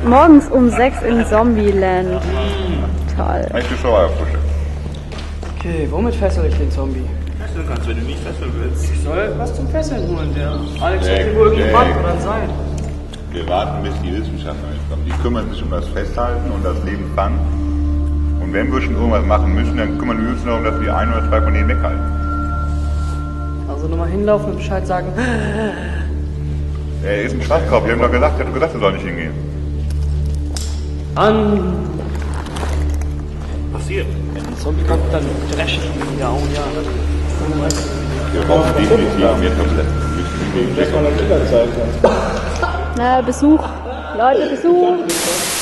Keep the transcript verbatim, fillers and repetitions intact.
Morgens um sechs in Zombieland. Toll. Echte Schauerfrische. Okay, womit fessel ich den Zombie? Fesseln kannst, wenn du mich fesseln willst. Ich soll was zum Fesseln holen, der Alex Jack, hat hier wohl irgendwie Jack. Band oder sein. Wir warten, bis die Wissenschaftler kommen. Die kümmern sich um das Festhalten und das Leben fangen. Und wenn wir schon irgendwas machen müssen, dann kümmern wir uns darum, dass wir ein oder zwei von denen weghalten. Also nochmal hinlaufen und Bescheid sagen. Er ist ein Schwachkopf. Wir haben doch gesagt, er hat gesagt, er soll nicht hingehen. An. Passiert. Wenn ein Zombie kommt, dann dresch ich ihn wieder. Oh ja. Wir brauchen definitiv mehr Tabletten. Na, Besuch. Leute, Besuch.